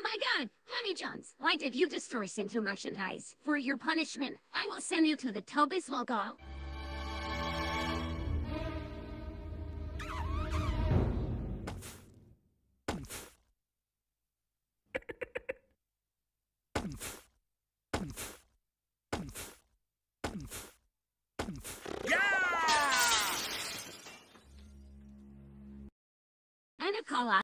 my god! Honey Johns, why did you destroy Sintu merchandise? For your punishment, I will send you to the Tobis logo. And a call out.